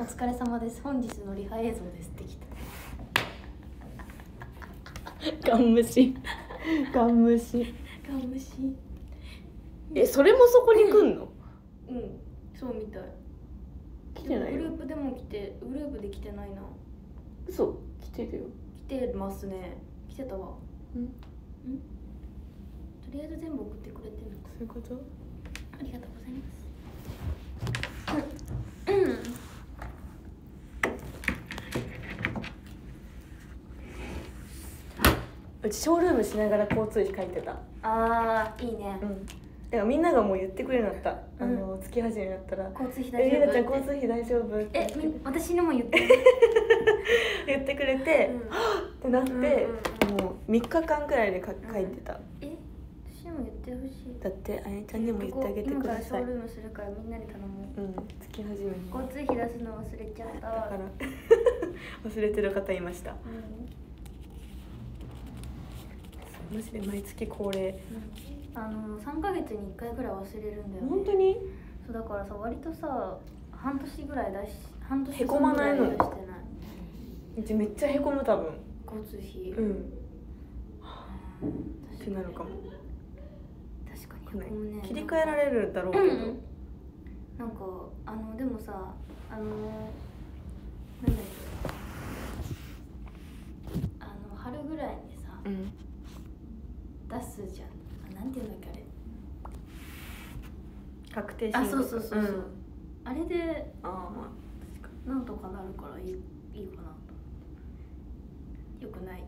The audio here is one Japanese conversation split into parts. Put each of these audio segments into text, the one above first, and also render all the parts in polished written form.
疲れ様です。本日のリハ映像ですってきた。 ガン無視。ガン無視。 ガン無視。 それもそこに来んの？ うん、そうみたい。 来てないよ。 グループでも来て、グループで来てないな。 嘘、来てるよ。 来てますね。来てたわ。 うん。 とりあえず全部送ってくれてる。 そういうこと？ ありがとうございます。 うちショールームしながら交通費書いてた。 あー、いいね。 うん。だからみんながもう言ってくれるようになった。月始めだったら。 交通費大丈夫？ ゆなちゃん交通費大丈夫？ 私にも言って。 言ってくれて、はっってなって、もう3日間くらいで書いてた。 私にも言ってほしい。 だってあやちゃんにも言ってあげてください。 今からショールームするからみんなに頼む。 月始めに交通費出すの忘れちゃった。だから忘れてる方いました。マジで毎月恒例。 3ヶ月に1回ぐらい忘れるんだよね。 本当に？ そうだからさ、割とさ、半年ぐらい半年へこまないの？ 出してない。 うちめっちゃへこむ多分。 交通費。 ってなるかも。 確かにへこむね。 切り替えられるだろうけど。 なんかでもさ、なんだっけ、春ぐらいにさ、出すじゃん。なんていうんだっけあれ。 確定申告。 そう。あれでなんとかなるからいいかなと。よくない。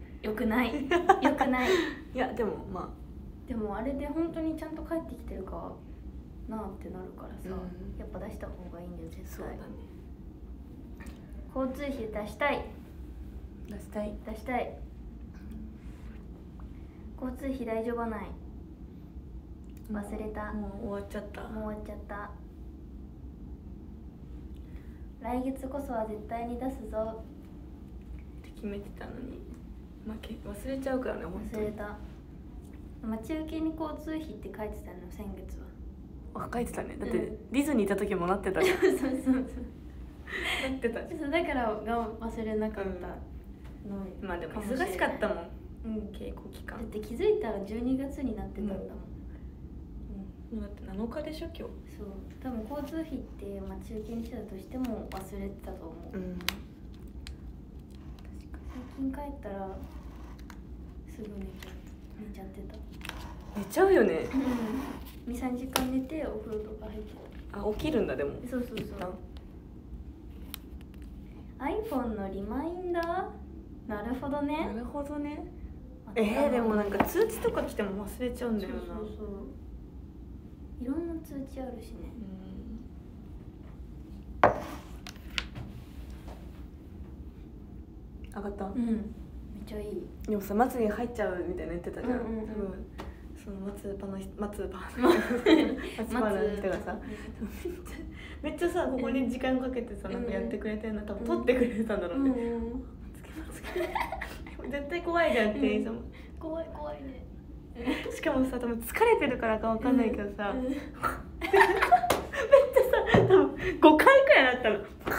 いやでもまあ。 でもあれで本当にちゃんと帰ってきてるかなってなるからさ、やっぱ出した方がいいんだよ絶対。 そうだね。 交通費出したい。交通費大丈夫ない。忘れた。 もう終わっちゃった。 来月こそは絶対に出すぞって決めてたのに、忘れちゃうからね。 忘れた。待ち受けに交通費って書いてたの先月は。 書いてたね。だってディズニー行った時もなってたじゃん。 そうなってたじゃん。 だから忘れなかったの。 まあでも忙しかったもん。稽古期間。 だって気づいたら12月になってたんだもん。 だって7日でしょ今日。 そう、多分交通費って待ち受けにしてたとしても忘れてたと思う。最近帰ったらすぐ寝ちゃってた。 寝ちゃうよね。 2、3時間寝てお風呂とか入ってた。起きるんだでも。 そう。iPhone のリマインダー？なるほどね。でもなんか通知とか来ても忘れちゃうんだよな。 そういろんな通知あるしね。 上がった？ めっちゃいい。 でもさ、松に入っちゃうみたいな言ってたじゃん。多分その松葉の人がさ、めっちゃさ、ここに時間かけてさ、なんかやってくれてるの多分撮ってくれてたんだろうね。絶対怖いじゃんって言いそう。 怖いね。 しかもさ、多分疲れてるからかわかんないけどさ、めっちゃさ、多分5回くらいなったの。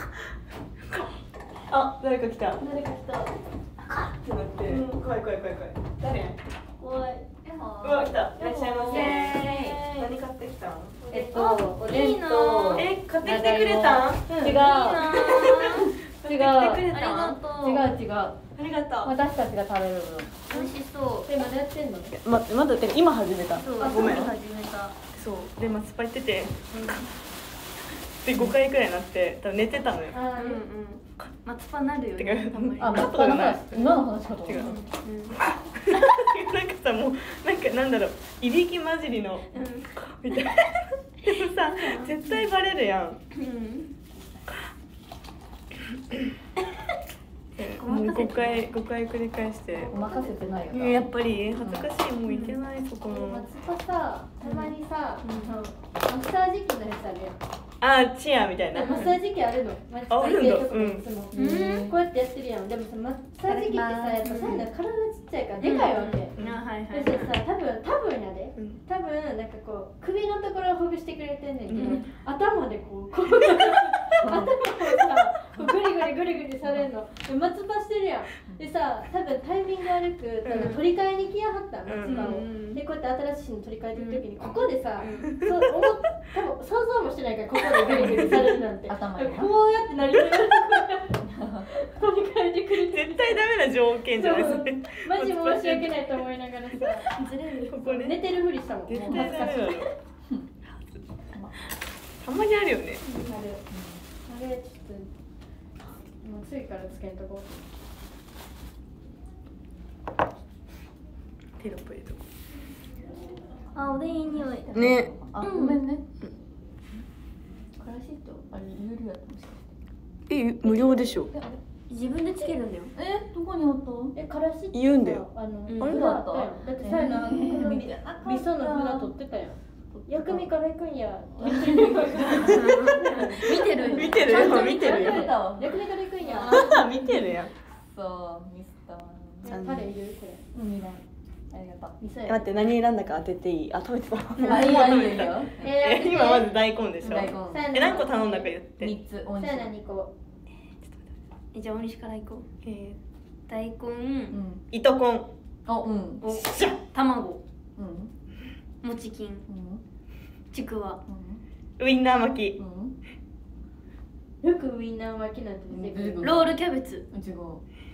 あ、誰か来たってなって、怖い。誰？ 怖い。 うわ、来た。いらっしゃいませ。何買ってきたの？ おでんと。 買ってきてくれたん？ 違う。 ありがとう。 私たちが食べるの。 美味しそう。 まだやってんの？ まだ今始めた。ごめん。 始めた。 そうで松パ行ってて、で5回くらいになって多分寝てたのよ。 松パなるよね。 松パの話。今の話かと思った。 なんかさ、もうなんだろう、いびき混じりのみたいな。でもさ、絶対バレるやん。もう5回繰り返して任せてないよな。 やっぱり恥ずかしい、もういけない。そこの松パさ、たまにさ、マッサージ機のやつあるやん。 チアみたいな。 マッサージ機あるの。松パ行けるとこいつもこうやってやってるやん。でもさ、マッサージ機ってさ、やっぱさ、体ちっちゃいからでかいわけ。でさ、多分やで、多分なんかこう首のところをほぐしてくれてんねんけど、頭でこう頭をさほれんの。松葉してるやん。でさ、多分タイミング悪く取り替えに来やはった松葉を。でこうやって新しいの取り替えてる時にここでさ、多分想像もしてないからここでグリグリされるなんて。 頭にこうやってなりながら取り替えてくれて。 絶対ダメな条件じゃないですか。 マジ申し訳ないと思いながらさ、 ずれる。 ここね。 寝てるふりしたもん。 絶もう対ダメなの。たまにあるよね。 あれちょっともう次からつけんとこテロップ入れとこあ、おでんいい匂い。 う。ね。 あ、ごめんね。からしとあれ有料やったもしかして。 無料でしょ。 自分でつけるんだよ。 どこにあった？ からしって言うんだよ。 あのあれだった。 だってさやな、味噌の札取ってたやん。薬味から行くんや。 見てる。 見てるよ、見てるよ。 薬味から行くんや。 見てるやん。 そうミスったわ。 タレ入れるこれ。 いらん。ありがとう。 味噌や。 待って、何選んだか当てていい？あ、食べてた。 あ、いいよいいよ。 今まず大根でしょ。 大根。 何個頼んだか言って。 3つおいしい。 さやな2個。 じゃあ大西から行こう。大根、 糸こん。 卵、もちきん、ちくわ、 ウインナー巻き。 よくウインナー巻きなんて出てくる。 ロールキャベツ。 違う。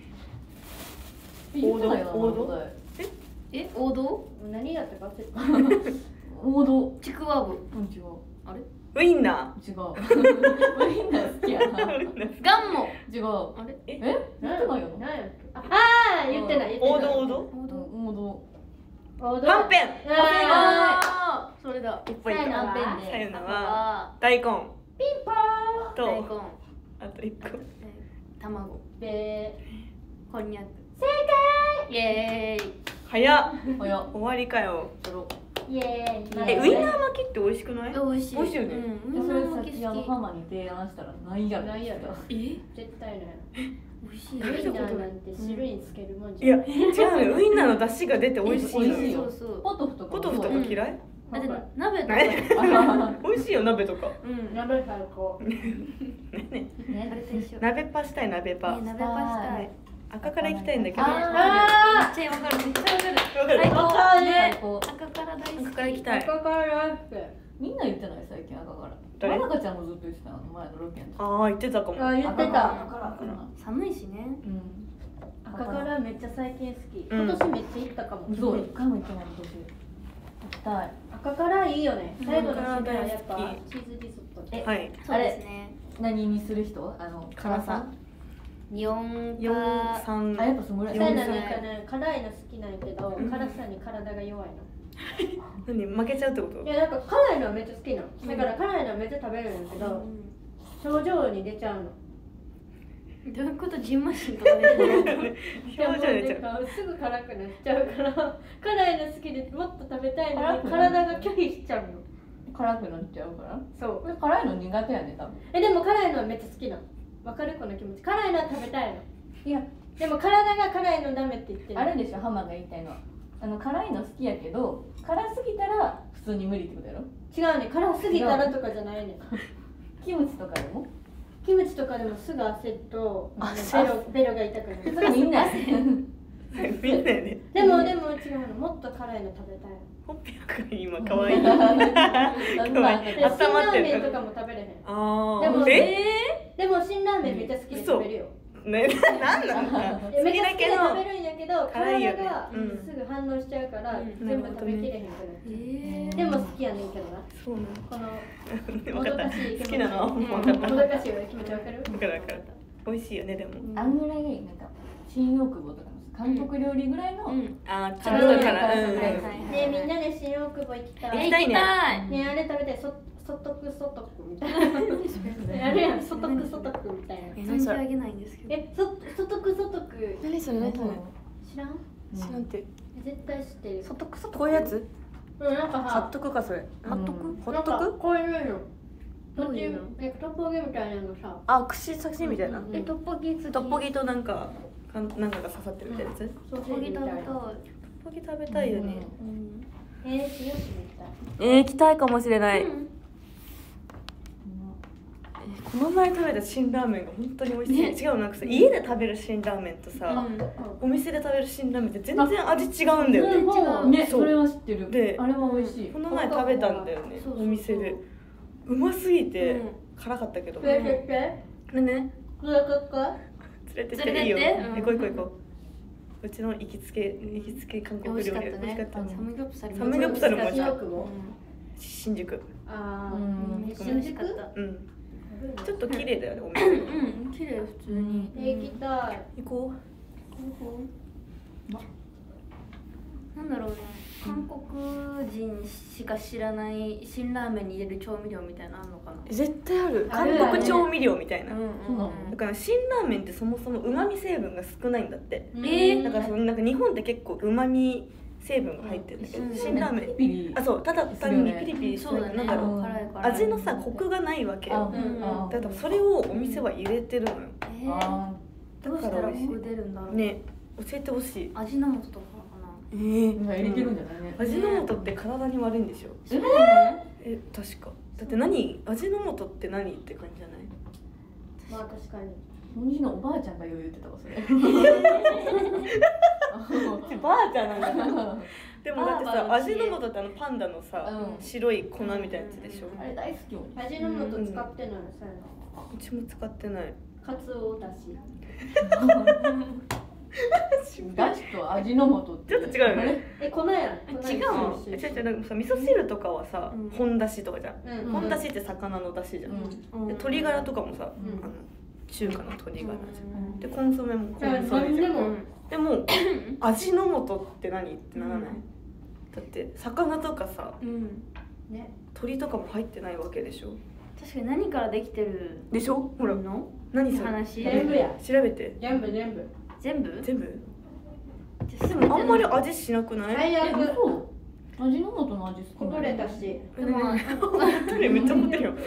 王道？王道？ 何やったか忘れた。 王道。 ちくわぶ。 違う。 あれ？ ウインナー。違う。ウインナー好きやな。 ガンモ。 違う。 あれ？ 言ってないよ。 ああ、言ってない。 王道王道？ 王道。 はんぺん。 ああ、それだ。 一本一本。 はんぺんさゆなは大根。 ピンポーン。 と大根。 あと一個。 卵。こんにゃく。 正解。 イエーイ。 早っ。 早っ。 終わりかよ。 イエーイ。 ウインナー巻きって美味しくない？ 美味しい。 美味しいよね。 それさっきハマに提案したらないやろ。 ないやろ。絶対ない。 美味しい。 ウインナーなんて汁につけるもんいや、違うよ。ウインナーの出汁が出て美味しいのよ。 そうそう。 ポトフとか。 ポトフとか嫌い？ だって鍋とか。 美味しいよ、鍋とか。 鍋最高。 あれと一緒。 鍋パしたい、鍋パ。 鍋パしたい。 赤から行きたいんだけど。 めっちゃわかる。めっちゃわかる。最高。赤から大好き。 赤から行きたい。 赤からみんな言ってない最近赤から。 誰？ まなかちゃんもずっと言ってたの前のロケの時。 ああ、言ってたかも。 あ、言ってた。 寒いしね。 赤からめっちゃ最近好き。今年めっちゃ行ったかも。 そう、一回も行ってない今年。行きたい。 赤からいいよね。最後の締めはやっぱチーズリゾット。 はい。 そうですね。 何にする人？辛さ 4か 3。 あ、やっぱそのぐらい。 なんかね、辛いの好きなんやけど、辛さに体が弱いの。 何、負けちゃうってこと？ いや、なんか辛いのはめっちゃ好きなの。だから辛いのはめっちゃ食べるんだけど、症状に出ちゃうの。 どういうこと？ジンマシンとかで表情出ちゃう。 すぐ辛くなっちゃうから、辛いの好きでもっと食べたいのに体が拒否しちゃうの。 辛くなっちゃうから？ そう。 辛いの苦手やね多分。 でも辛いのはめっちゃ好きなの。わかるこの気持ち。辛いのは食べたいの。 いや、 でも体が辛いのダメって言ってる。 あれでしょ、ハマが言いたいのは。辛いの好きやけど、辛すぎたら普通に無理ってことやろ？ 違うね、辛すぎたらとかじゃないね。 キムチとかでも？ キムチとかでもすぐ焦るとベロが痛くなる。 それみんなやみんなやね。 でも違うの、もっと辛いの食べたい。 ほっぺが今可愛い。 可愛い。 辛ラーメンとかも食べれへん。 ああ。 でも辛ラーメンめっちゃ好きで食べるよ。 ね、なんなんだ。 めっちゃ好きで食べるんやけど、体がうんすぐ反応しちゃうから全部食べきれへんくなる。でも好きやねんけどな。 そうなの。 このわかった。 もどかしい気持ち。 好きなの。 もどかしい気持ちわかる？ わかるわかる。美味しいよねでも。 あんぐらいなんか新大久保とかの韓国料理ぐらいの。 あ、ちょっと辛い。 ね、みんなで新大久保行きたい。 行きたいね。 ね、あれ食べたい。ソトクみたいな。あれやん、ソトクみたいな。 存じ上げないんですけど。 ソトク。 何それ何それ。 知らん？ 知らんて。 絶対知ってる。 ソトク。 こういうやつ？ なんか貼っとくかそれ。 貼っとく？ ほっとく？ こういうの。 どういうの？ トッポギみたいなのさ。 あ、串刺しみたいな。 トッポギ付き。 トッポギとなんかが刺さってるみたいなやつ。 トッポギ食べたい。 トッポギ食べたいよね。 塩みたい。 行きたいかもしれない。 この前食べた辛ラーメンが本当に美味しい、違うなんかさ家で食べる辛ラーメンとさ、お店で食べる辛ラーメンって全然味違うんだよね。 違うね、それは知ってる。 であれは美味しい。 この前食べたんだよね、お店で。うますぎて辛かったけど。 連れてってでね、 連れて連れてっていいよ。行こう行こう行こう。うちの行きつけ韓国料理美味しかったね。 サムギョプサルサムギョプサルも美味しかった。 新新宿。 あめっちゃ美味しかった。 うん。ちょっと綺麗だよね、お店。 綺麗普通に。 行きたい。 行こう。なんだろうね。韓国人しか知らない辛ラーメンに入れる調味料みたいなのあるのかな。 絶対ある。韓国調味料みたいな。だから辛ラーメンってそもそも旨味成分が少ないんだって。だからなんか日本って結構旨味成分が入ってるんだけど、辛ラーメンあそうただ単にピリピリしてるなんだろう味のさコクがないわけよ。だからそれをお店は入れてるのよ。 どうしたらコク出るんだろうね。教えてほしい。 味の素とか。 入れてるんじゃないね。 味の素って体に悪いんでしょ。確か。だって何味の素って何って感じじゃない？ まあ確かに。 本人のおばあちゃんが言ってたわそれ。 ばあちゃんなんだ。でもだってさ味の素ってパンダのさ白い粉みたいなやつでしょ。 あれ大好きよ。 味の素使ってないのそういうの。うちも使ってない。 カツオだし。 だしと味の素ってちょっと違うよね。 粉やん。 違うの。なんかさ味噌汁とかはさ本だしとかじゃん。本だしって魚のだしじゃん。で鶏ガラとかもさ中華の鶏ガラじゃん。でコンソメもコンソメじゃん。でも味の素って何ってならない？だって魚とかさ鶏とかも入ってないわけでしょ。 確かに何からできてるでしょ。ほら何それ話全部や。 調べて。 全部あんまり味しなくない？ 最悪。 味の素の味こぼれたし。 でもめっちゃ持ってるよ。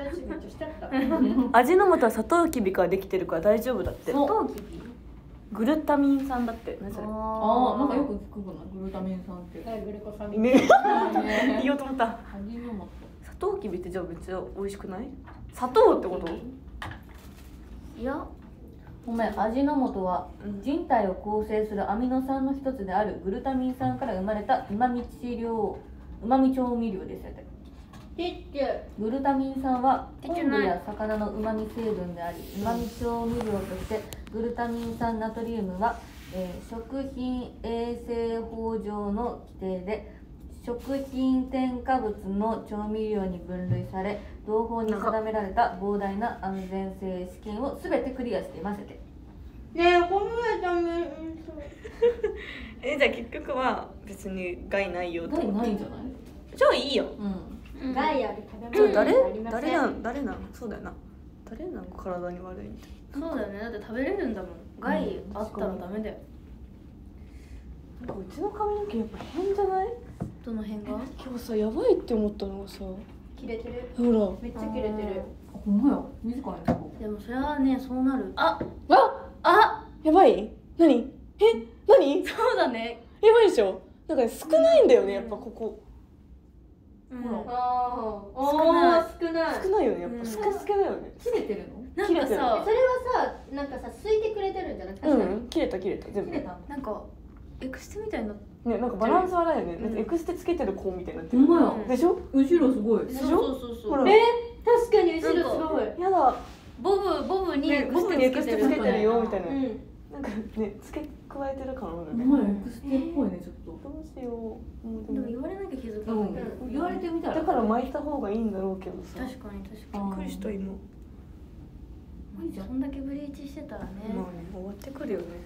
味の素はサトウキビからできてるから大丈夫だって。 サトウキビ？ グルタミン酸だって。何それ？ なんかよく聞くかなグルタミン酸って。 グルコサミン。 ね。言おうと思った。 味の素。 サトウキビってじゃあめっちゃ美味しくない？砂糖ってこと？ いや。 ごめん、味の素は人体を構成するアミノ酸の一つであるグルタミン酸から生まれたうまみ調味料ですよね。グルタミン酸は昆布や魚のうまみ成分であり、うまみ調味料としてグルタミン酸ナトリウムは、食品衛生法上の規定で食品添加物の調味料に分類され、同法に定められた膨大な安全性試験をすべてクリアしています。ねえ、この前ダメ。 じゃあ結局は別に害ないよってこと。 害ないんじゃない？ じゃあいいよ。 害ある食べ物誰ありません。 誰なんそうだよな。誰なんか体に悪いみたいな。 そうだよね。だって食べれるんだもん。害あったらダメだよ。 なんかうちの髪の毛やっぱ変じゃない？ どの辺が？ 今日さやばいって思ったのがさ。 切れてる。 ほら。 めっちゃ切れてる。 ほんまや。自らやろ。 でもそれはねそうなる。あやばい？何？何？ そうだね。 やばいでしょ？なんか少ないんだよねやっぱここ。 ほら。少ないよねやっぱスカスカだよね。 切れてるの？ なんかさ、 それはさ、なんかさ、すいてくれてるんじゃなくて、 切れた全部。 なんかエクステみたいな。 ね、なんかバランス悪いよね。なんかエクステつけてる子みたいになってる。 ほんまや。 でしょ？ 後ろすごい。 そう。 ほら。 確かに後ろすごい。 やだ。 ボブにエクステつけてるよみたいな。 うん。 なんかね、付け加えてる感あるよね。 ほんまや、エクステっぽいねちょっと。 どうしよう。 でも言われなきゃ気づかない。 言われてみたら。 だから巻いた方がいいんだろうけどさ。 確かに。 びっくりした今。 そんだけブリーチしてたらね。 まあね、終わってくるよね。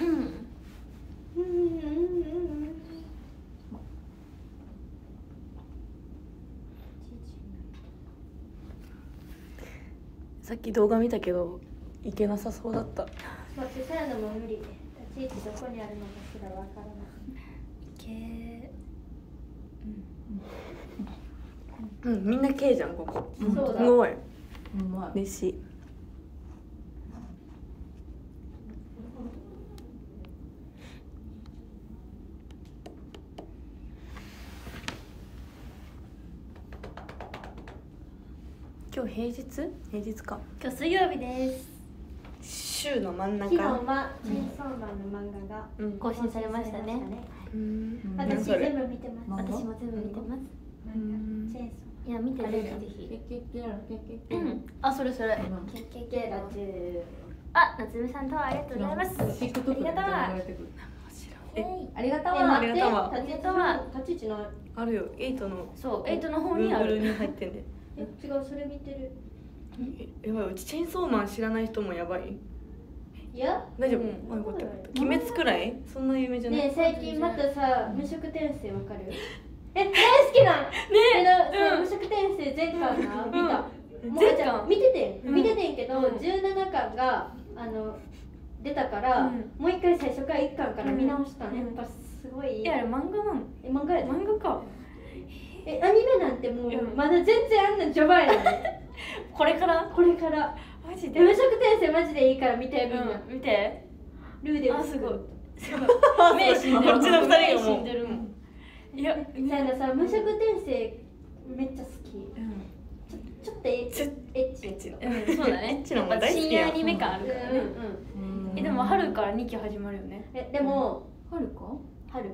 さっき動画見たけどいけなさそうだった。 待って、さやのも無理。立ち位置どこにあるのかしらわからない。 みんな K じゃんここ。 そうだ。 すごい。 まい。 嬉しい。今今日平日か。 今日水曜日です。 週の真ん中。 昨日はチェーンソーマンの漫画が更新されましたね。 私全部見てます。 私も全部見てます。 チェーンソーマン。 いや見てぜひ。あ、それ。あ、夏目さんとはありがとうございます。ありがとう。 ありがとう。 立ち位置のあるよ。8の。 そう、8の方にある。 に入ってんで。 違う、それ見てる。 やばい、うちチェーンソーマン知らない人もやばい。 いや、 大丈夫。あ、よかった。鬼滅くらい？そんな有名じゃない。 ね、最近またさ、無色転生わかる？大好きなん。ね、無色転生全巻な見た。 全巻見ててんけど、17巻が出たから、もう一回最初から1巻から見直したの。やっぱすごい。 いや、あれ漫画なの？ 漫画やで。 漫画か。 アニメなんてもうまだ全然あんな序盤やね。 これからマジで無色転生マジでいいから見てみんな。 見て。 ルーであ、すごい。 目死んでる。こっちの2人がもう。 いや、 さ、無色転生めっちゃ好き。ちょっとエッチ。 そうだね。深夜アニメ感あるからね。でも春から2期始まるよね。 でも春か？ 春。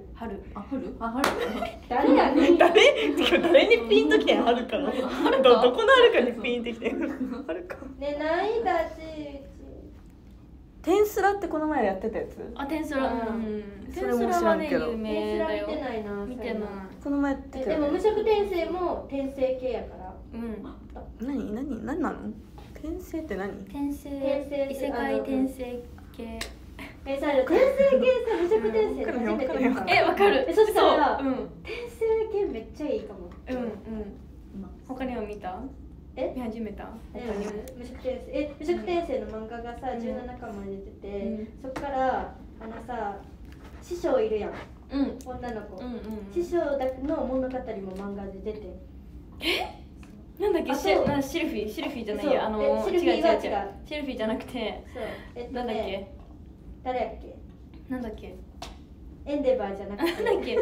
誰やねん。 誰にピンときてん春かの。どこの春かにピンときてん。春か。 ね、ないだし。 テンスラってこの前やってたやつ？ あ、テンスラ。 それも知らんけど。 有名だよ。 見てないな。 見てない。 この前やってた。 でも無色転生も転生系やから。 何なの？転生って何？ 転生異世界転生系。 転生系さ、無色転生初めて見た。 わかる。 そしたら転生系めっちゃいいかも。 他には見た？見始めた？ 無色転生の漫画がさ17巻まで出てて、そっからさ師匠いるやん。女の子。師匠の物語も漫画で出て。 なんだっけ？シルフィじゃないや。 シルフィは違う。 シルフィじゃなくて。なんだっけ？ 誰やっけ？ なんだっけ？ エンデバーじゃなくて。 なんだっけ？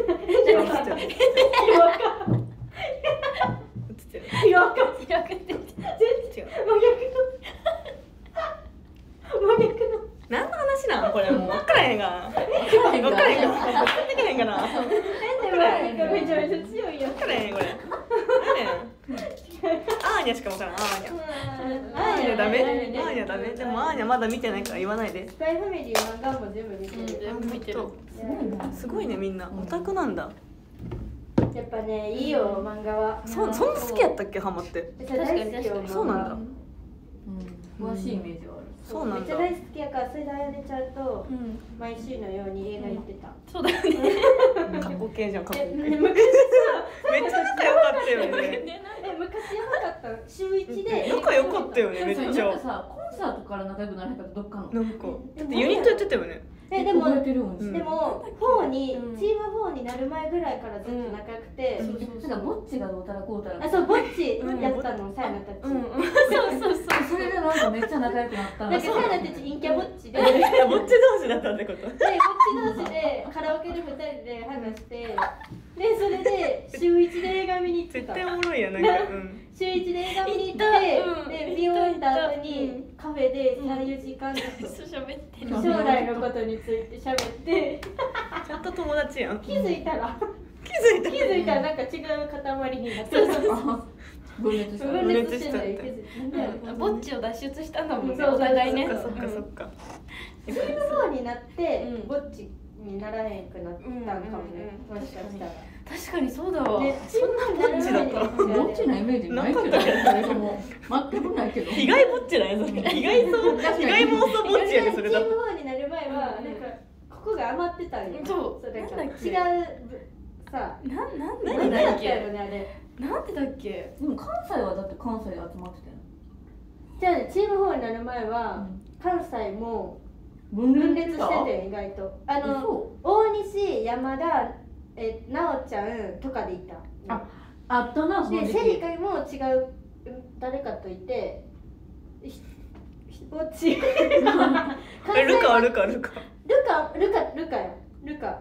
何の話なんこれもう分からへんが。分からへんかな。 エンデバーがめちゃめちゃ強いよ。 分からへんこれ。アーニャしか分からん。アーニャダメ。でもアーニャまだ見てないから言わないで。 スパイファミリー漫画も全部見てる。 全部見てる。 すごいねみんなオタクなんだ。 やっぱねいいよ漫画は。 そんな好きやったっけハマって。 確かにそうなんだ。 詳しいイメージはある。 そうなんだ。 めっちゃ大好きやからそれであやねちゃんと毎週のように映画行ってた。 そうだよね。 過去形じゃん過去形。 昔さめっちゃ仲良かったよね。 昔やばかった。週1で仲良かったよねめっちゃ。 なんかさコンサートから仲良くなれへんかったどっかの。 なんかだってユニットやってたよね。 でもチーム4になる前ぐらいからずっと仲良くて、 なんかぼっちがどうたらこうたら。 あ、そうぼっちやったのサイナたち。 そうそれでなんかめっちゃ仲良くなったの。 なんかサイナたち陰キャぼっちで、 ぼっち同士だったってこと？ でぼっち同士でカラオケで2人で話して、でそれで週1で映画見に行ってた。 絶対おもろいやなんか。 週1で映画見に行って、で見終わった後にカフェで3、4時間ずつ喋ってる。 将来のことについて喋って、 ちゃんと友達やん。 気づいたらなんか違う塊になってた。分裂してない。 ぼっちを脱出したんだもんね。お互いね。 そっか。 チーム4になってぼっちにならへんくなったんかもね。もしかしたら。 確かにそうだわ。 そんなぼっちだった。 ぼっちのイメージないけど、全くないけど。 被害ぼっちなんやそれ。被害妄想ぼっちやねそれだ。 チーム4になる前はなんかここが余ってたんよ。 そう。 違うさ。 なん何だっけあれ。 なんでだっけ。 でも関西はだって関西で集まってたよ。 じゃあチーム4になる前は関西も分裂してて意外と大西山田なおちゃんとかでいた。 あったな。 でセリカも違う誰かといてぼっち。 ルカ。 ルカ。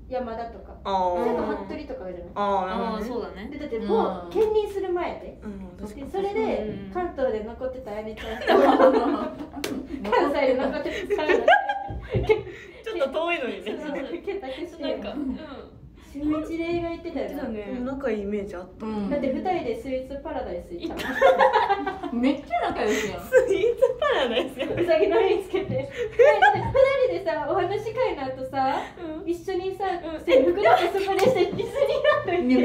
山田とか、 あそれと服部とかがじゃない。 あそうだね。 でだってもう兼任する前で、それで関東で残ってたあやねちゃん関西で残ってたちょっと遠いのにね。 なんか週一で映画行ってたよね。 仲いいイメージあった。 だって2人でスイーツパラダイス行ったの。 めっちゃ仲良しやん。 スイーツパラダイスや。 うさぎの絵つけて。だって2人でさお話し会の後さ、一緒にさ制服だけそこでしてディズニーランド行って。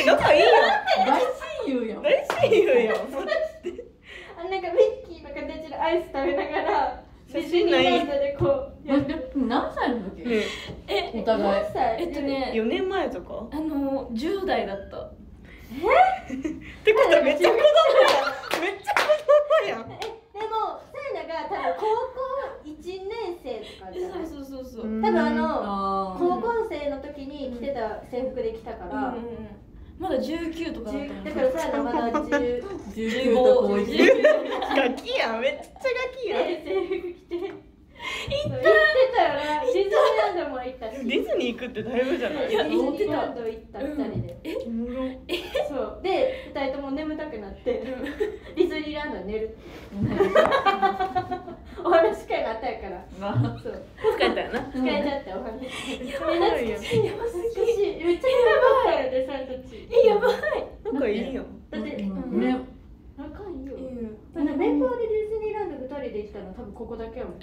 仲いいやん。 大親友やん。 大親友やん。 なんかミッキーの形のアイス食べながらディズニーランドでこう。 何歳の時？お互い。 何歳 ？4年前とか ？10代だった。 ってことはめっちゃ子供やん。めっちゃ子供やん。 でもさやなが多分高校1年生とかじゃない？ そう。 多分高校生の時に着てた制服で来たから。 まだ19とかだった。 だからさやなまだ15 と高1。 ガキやん。めっちゃガキやん。 制服着て。行ってたよな。ディズニーランドも行ったし。 ディズニー行くってだいぶじゃない？ ディズニーランド行った2人で。そうで2人とも眠たくなってディズニーランドで寝る。お話し会があったやから。そう。 疲れたよな。 疲れちゃってお話し会。懐かしい。めっちゃやばかったよねさんたち。 やばい。 仲いいよ。 だってね。 仲いいよ。メンバーでディズニーランド2人で行ったの多分ここだけやもん。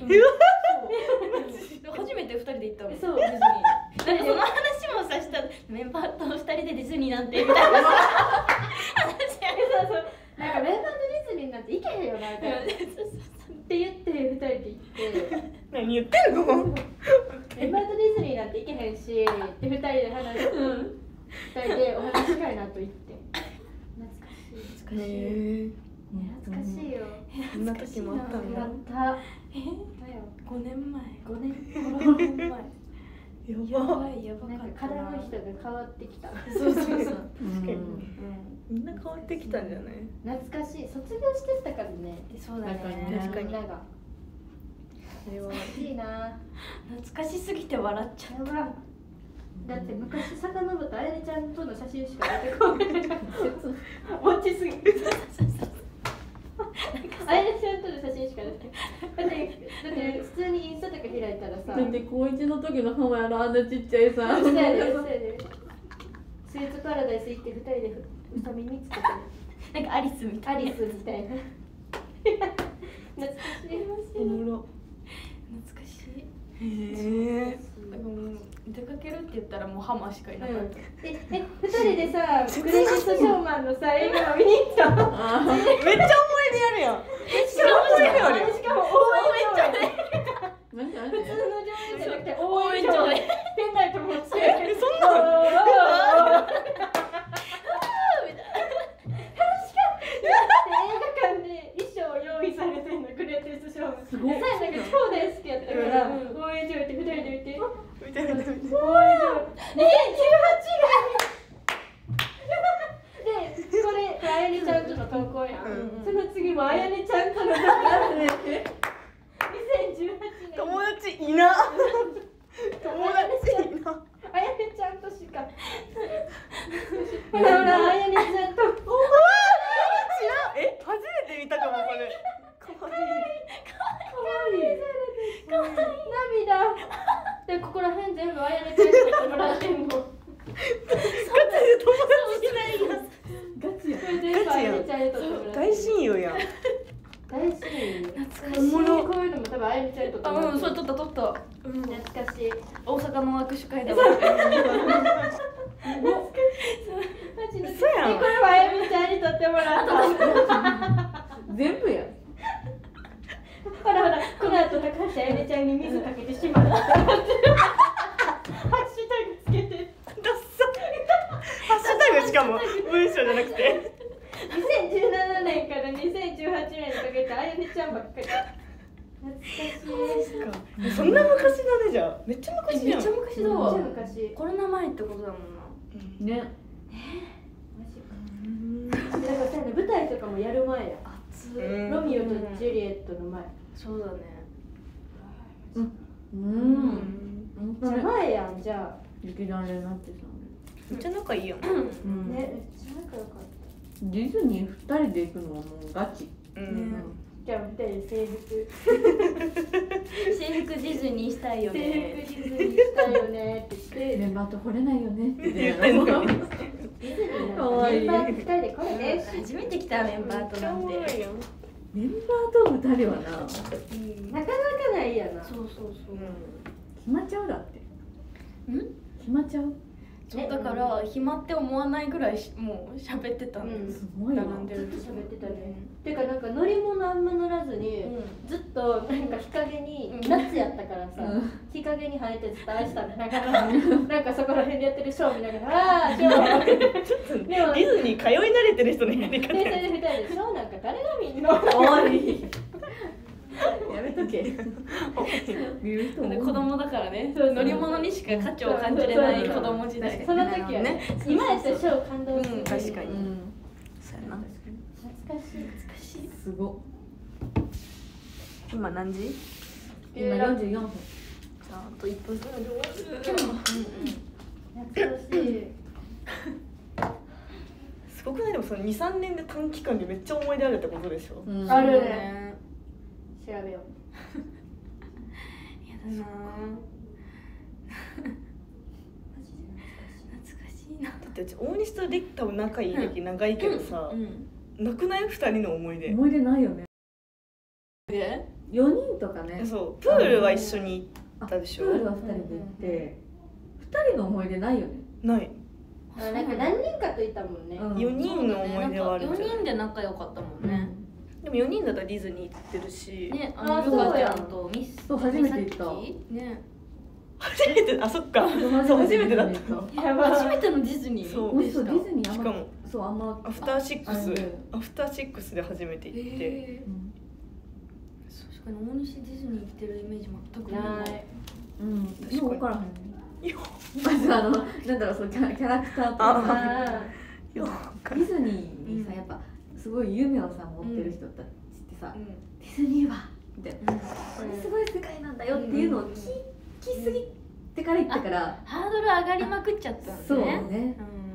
初めて2人で行ったの。 そう。 ディズニー。だってその話もさしたメンバーと2人でディズニーなんてみたいな話やる。 そうなんかメンバーとディズニーなんて行けへんよなみたいな。って言って2人で行って。 何言ってんの？ メンバーとディズニーなんて行けへんし、で2人で話して、2人でお話し会の後行って。懐かしい。懐かしいよ。 そんな時もあったんだ。 あった。 5年前。 5年前。 やばい。 なんか体の人が変わってきた。 そう。 確かに。みんな変わってきたんじゃない？ 懐かしい。卒業してたからね。 そうだね。 確かに。 なんか。懐かしいな。 懐かしすぎて笑っちゃう。 だって昔遡ったあやねちゃんとの写真しか出てこない。落ちすぎ。あやねちゃんとの写真しか出てこない。だって普通にインスタとか開いたらさ。 だって高1の時の浜やろ、あんなちっちゃいさ。 そうやで。スイーツパラダイス行って2人でうさ耳つけて。 なんかアリスみたいな。 アリスみたいな。懐かしい。 おもろ。 懐かしい。 へえ。 出かけるって言ったらもうハマしかいなかった。 2人でさ、グレイテストショーマンのさ、映画を見に行った。 めっちゃ思い出あるやん。 しかも応援上映。普通の上映じゃなくて応援上映。ペンライト持って。 そんなの？ 映画館で衣装用意されてんの、グレイテストショーマン。すごい。なんか超大好きやったから応援上映って2人で見て。応援上映。2018でこれあやねちゃんとの投稿やん。その次もあやねちゃんとの投稿。2018年。 友達いな。友達いな。 あやねちゃんとしか。ほらあやねちゃんと。 初めて見たかもこれ。かわいい。 涙。でここら辺全部あやねちゃんに撮ってもらってんの。 ガチで友達いないやん。 ガチや。これ全部あやねちゃんに撮ってもらってんの。 大親友やん。 大親友。 懐かしい。 おもろ。こういうのも多分あやねちゃんに撮ってもらってんの。 それ撮った。 懐かしい。 大阪の握手会だわ。 マジで。 嘘やん。 これはあやねちゃんに撮ってもらった。 全部や。 ほらこの後高橋あやねちゃんに水かけてしまう。ハッシュタグつけて。 ダッサ。ハッシュタグしかも文章じゃなくて。 2017年から2018年にかけてあやねちゃんばっかり。懐かしい。 そんな昔だねじゃあ。めっちゃ昔やん。 めっちゃ昔だわ。 めっちゃ昔。 コロナ前ってことだもんな。 ね。 マジか。だからさ、舞台とかもやる前や。ロミオとジュリエットの前。 そうだね。 じゃあ前やんじゃあ。 劇団レナッチさんめっちゃ仲いいやん。 ね、めっちゃ仲良かった。 ディズニー2人で行くのはもうガチ。 じゃあ2人で制服ディズニーしたいよね。 制服ディズニーしたいよねって言ってメンバーと来れないよねって言ってんのに。 ディズニーなんてメンバー2人で来れねえし、 初めて来たメンバーとなんて。 メンバーと2人はな、 なかなかないやな。 そうそうそう。 決まっちゃうだって。決まっちゃう。 そうだから暇って思わないぐらいもう喋ってたんです。 すごいわ。 ずっと喋ってたね。てかなんか乗り物あんま乗らずに、ずっとなんか日陰に、夏やったからさ、日陰に生えてずっと愛したんだから、なんかそこら辺でやってるショー見ながら、ああショー。 ちょっとディズニー通い慣れてる人のやり方。 でそれで2人でショーなんか誰が見んの？ おい。やめとけ。 子供だからね。乗り物にしか価値を感じれない子供時代。 その時はね、今やったらショー感動する。 確かに。そうやな。 懐かしい。 すご。 今何時？ 今44分。 じゃああと1分ぐらいで終わる。 懐かしい。 すごくないでもその2、3年で短期間でめっちゃ思い出あるってことでしょ。 あるね。調べよう。 やだな。懐かしいな。 だってうち大西とリク多分仲いい歴長いけどさ、なくない2人の思い出。 思い出ないよね。 で 4人とかね。 そう、プールは一緒に行ったでしょ。 プールは2人で行って2人の思い出ないよね。 ない。 なんか何人かといたもんね。 4人の思い出はあるんじゃない？ 4人で仲良かったもんね。 でも4人だったらディズニー行ってるし。 ね、ヨガちゃんとミス。 そう初めて行った。 ね。 初めて、あ、そっか。そう初めてだった。 やばい。 初めてのディズニー。 そう。 ディズニーしかもそうあんまアフターシックスで初めて行って。 確かに大西ディズニー行ってるイメージ全くない。 うん。確かに。分からへん。まずなんだろうそのキャラクターとか。ディズニーにさやっぱすごい夢をさ持ってる人たちってさ、ディズニーはみたいな、これすごい世界なんだよっていうのを聞きすぎてから行ってからハードル上がりまくっちゃったんですね。 そうね。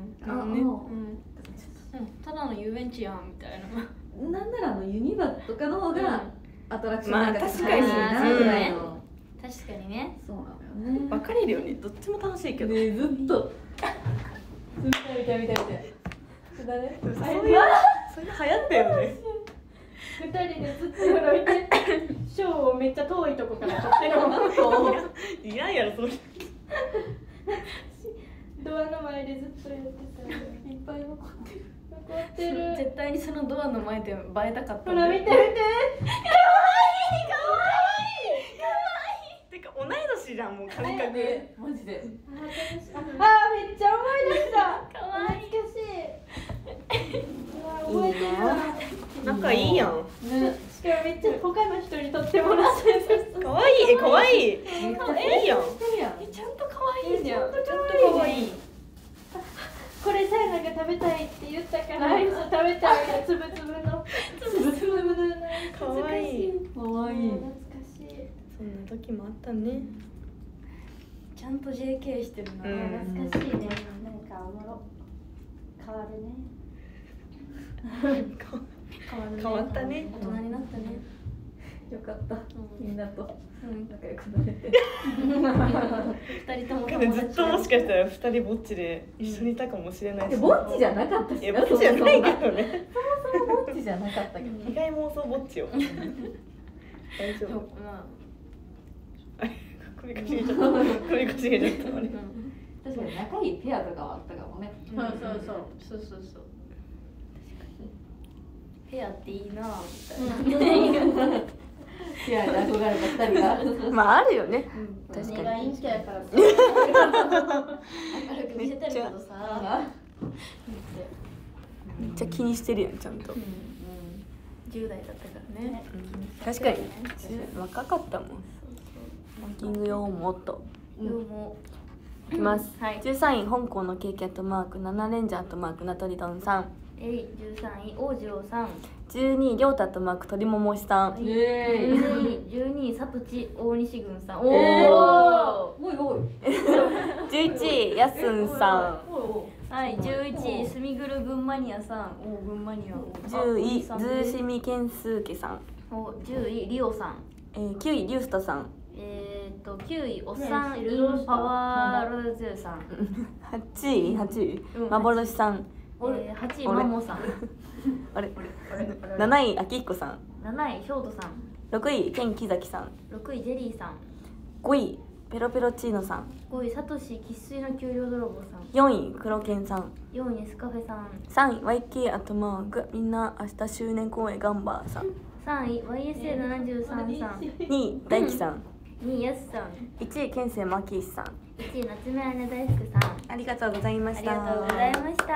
ただの遊園地やんみたいな。なんならユニバとかの方がアトラクションまあ確かになぐらいの。 確かにね。 そうなのよね。 分かれるよね。どっちも楽しいけど。 ねずっと。見た。 そういう流行ったよね。 2人でずっと歩いてショーをめっちゃ遠いとこから撮ってるもん。 いややろその人。 ドアの前でずっとやってさ、いっぱい残ってる。 絶対にそのドアの前で映えたかった。 ほら見て。 てか同い年じゃんもう感覚。 マジで。 めっちゃ思い出した。 かわいい。 懐かしい。覚えてるわ。 仲いいやん。 しかもめっちゃ他の人に撮ってもらってかわいい。かわいい。いいやん。 ちゃんとかわいいじゃん。 ちゃんとかわいい。 これさやなが食べたいって言ったからアイス食べたいよ。つぶつぶのかわいい。 かわいい。 懐かしい。 そんな時もあったね。 ちゃんと JK してるな。 懐かしいね。なんかおもろ。変わるね。 変わったね。 大人になったね。 よかった。みんなと仲良くなれて。 2人とも友達。 ずっともしかしたら2人ぼっちで一緒にいたかもしれないし。 ぼっちじゃなかったし。 ぼっちじゃないけどね。 そもそもぼっちじゃなかったけど。 被害妄想ぼっちよ。大丈夫。あれ首かしげちゃった。あれ。 確かに仲いいペアとかはあったかもね。 そう。ペアっていいなみたいな。 ペアで憧れた2人が。 まああるよね。 確かに。陰キャやからさ。 明るく見せてるけどさ。 めっちゃ気にしてるやんちゃんと。 10代だったからね。 確かに。若かったもん。ランキングよもっと。いきます。13位香港のケーキアットマーク7レンジャーアットマークナトリドンさん。 13位王次郎さん。 12位亮太とマーク鳥ももしさん。 12位さとち大西軍さん。おおいおい。 11位やすんさん。 はい、11位すみぐる群馬ニアさん。お群馬ニア。 10位ズーシミケンスーケさん。 お10位リオさん。 9位リュウスタさん。 9位おっさんインパワールズさん。 8位幻さん。 8位マモさん。 あれ7位あきひこさん。 7位ひょうとさん。 6位ケンキザキさん。 6位ジェリーさん。 5位ペロペロチーノさん。 5位サトシ生粋の給料泥棒さん。 4位クロケンさん。 4位ネスカフェさん。 3位 YK アットマークみんな明日周年公演ガンバーさん。 3位 YSA73 さん。 2位大輝さん。 2位やすさん。 1位ケンセイマキシさん。 1位夏目姉大福さん。 ありがとうございました。 ありがとうございました。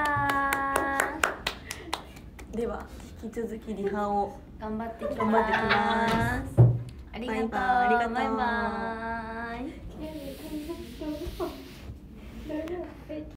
では引き続きリハを頑張ってきます。 ありがとう。 バイバーイ。